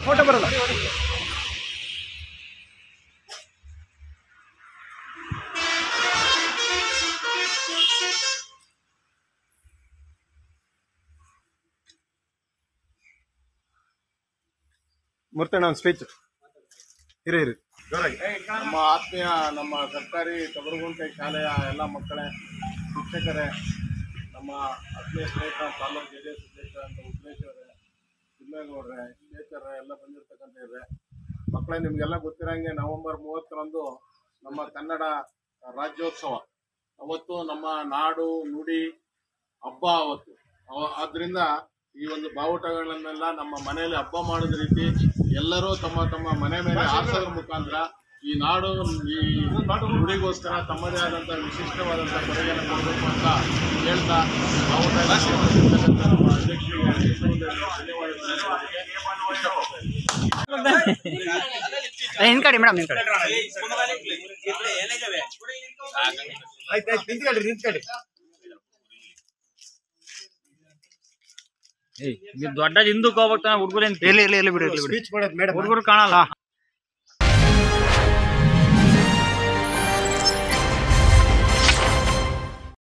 Photo ಬರಲ್ಲ. ಮೂರ್ತಣ್ಣ ಒಂದು speech ಇರಿ. ನಮ್ಮ ಆತ್ಮೀಯ ನಮ್ಮ ಸರ್ಕಾರಿ ತೊಗರಗುಂಟೆ ಶಾಲೆಯ ಎಲ್ಲ ಮಕ್ಕಳೇ, ಶಿಕ್ಷಕರೇ, ನಮ್ಮ ಆತ್ಮೀಯ ಸ್ನೇಹಿತರ ತಾಲೂಕು JDS ಅಧ್ಯಕ್ಷರಾದಂಥ ಉಮೇಶ್ ಅವರೇ, ತಿಮ್ಮೇಗೌಡ್ರೆ, ಶೇಖರ್ರೆ ಎಲ್ಲ ಬಂದಿರತಕ್ಕಂಥ ಇದ್ದಾರೆ ಮಕ್ಕಳೇ. ನಿಮಗೆಲ್ಲ ಗೊತ್ತಿರೋಂಗೆ ನವೆಂಬರ್ 30ರಂದು ನಮ್ಮ ಕನ್ನಡ ರಾಜ್ಯೋತ್ಸವ. ಅವತ್ತು ನಮ್ಮ ನಾಡು ನುಡಿ ಹಬ್ಬ ಅವತ್ತು. ಆದ್ದರಿಂದ ಈ ಒಂದು ಬಾವುಟಗಳನ್ನೆಲ್ಲ ನಮ್ಮ ಮನೆಯಲ್ಲಿ ಹಬ್ಬ ಮಾಡಿದ ರೀತಿ ಎಲ್ಲರೂ ತಮ್ಮ ತಮ್ಮ ಮನೆ ಮೇಲೆ ಹಾರಿಸೋದ್ರ ಮುಖಾಂತರ ಈ ನಾಡು ಈ ನುಡಿಗೋಸ್ಕರ ತಮ್ಮದೇ ಆದಂಥ ವಿಶಿಷ್ಟವಾದಂಥ ಕೊಡುಗೆಯನ್ನು ಕೊಡಬೇಕು ಅಂತ ಹೇಳ್ತಾ ಬಾವುಟ ನಮ್ಮ ಅಧ್ಯಕ್ಷರಿಗೆ ನಿಂತ್ಕೊಳ್ಳಿ ಮೇಡಮ್, ನಿಂತ್ಕೊಳ್ಳಿ. ನೀವು ದೊಡ್ಡ ಹಿಂದಕ್ಕೆ ಹೋಗ್ಬೇಕು ಹುಡುಗರು ಎಲ್ಲಿ ಬಿಡಿ, ಸ್ಪೀಚ್ ಮಾಡೋದು ಮೇಡಮ್, ಹುಡುಗರು ಕಾಣಲ್ಲ.